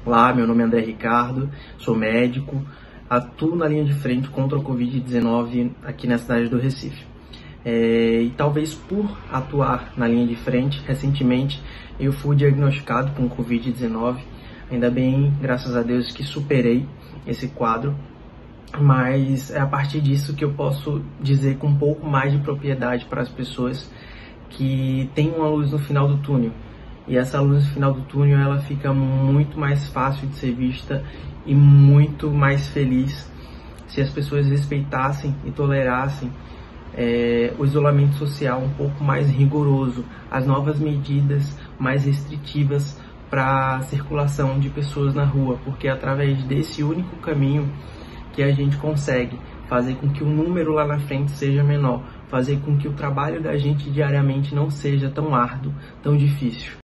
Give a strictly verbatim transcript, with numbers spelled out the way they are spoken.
Olá, meu nome é André Ricardo, sou médico, atuo na linha de frente contra o covid dezenove aqui na cidade do Recife. É, e talvez por atuar na linha de frente, recentemente eu fui diagnosticado com covid dezenove, ainda bem, graças a Deus, que superei esse quadro, mas é a partir disso que eu posso dizer com um pouco mais de propriedade para as pessoas que tem uma luz no final do túnel. E essa luz no final do túnel, ela fica muito mais fácil de ser vista e muito mais feliz se as pessoas respeitassem e tolerassem é, o isolamento social um pouco mais rigoroso, as novas medidas mais restritivas para a circulação de pessoas na rua, porque é através desse único caminho que a gente consegue fazer com que o número lá na frente seja menor, fazer com que o trabalho da gente diariamente não seja tão árduo, tão difícil.